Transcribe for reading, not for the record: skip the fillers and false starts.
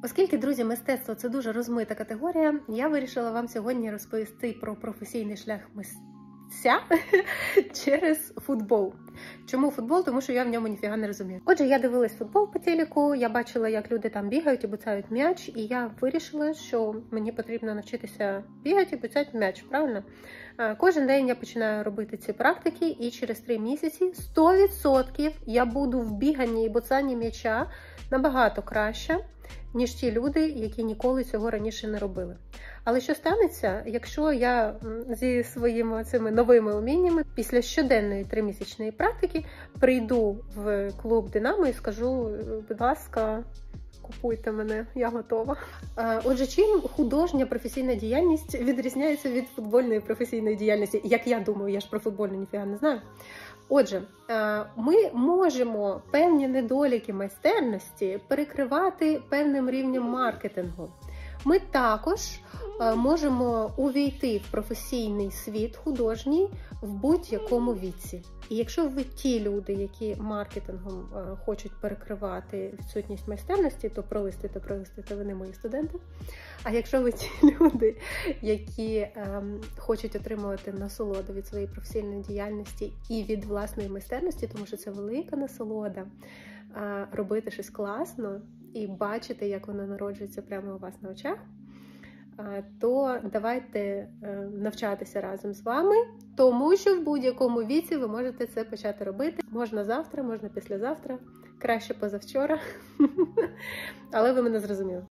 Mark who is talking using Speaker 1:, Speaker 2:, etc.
Speaker 1: Оскільки, друзі, мистецтво – це дуже розмита категорія, я вирішила вам сьогодні розповісти про професійний шлях митця через футбол. Чому футбол? Тому що я в ньому ніфіга не розумію. Отже, я дивилась футбол по телеку, я бачила, як люди там бігають і буцають м'яч, і я вирішила, що мені потрібно навчитися бігати і буцати м'яч, правильно? Кожен день я починаю робити ці практики, і через 3 місяці 100% я буду в біганні і буцанні м'яча набагато краще, ніж ті люди, які ніколи цього раніше не робили. Але що станеться, якщо я зі своїми цими новими уміннями після щоденної 3-місячної практики прийду в клуб «Динамо» і скажу: будь ласка, купуйте мене, я готова. Отже, чим художня професійна діяльність відрізняється від футбольної професійної діяльності? Як я думаю, я ж про футбольну ніфіга не знаю. Отже, ми можемо певні недоліки майстерності перекривати певним рівнем маркетингу. Ми також можемо увійти в професійний світ художній в будь-якому віці. І якщо ви ті люди, які маркетингом хочуть перекривати відсутність майстерності, то пролистуйте, ви не мої студенти. А якщо ви ті люди, які хочуть отримувати насолоду від своєї професійної діяльності і від власної майстерності, тому що це велика насолода робити щось класно і бачити, як воно народжується прямо у вас на очах, то давайте навчатися разом з вами, тому що в будь-якому віці ви можете це почати робити. Можна завтра, можна післязавтра, краще позавчора, але ви мене зрозуміли.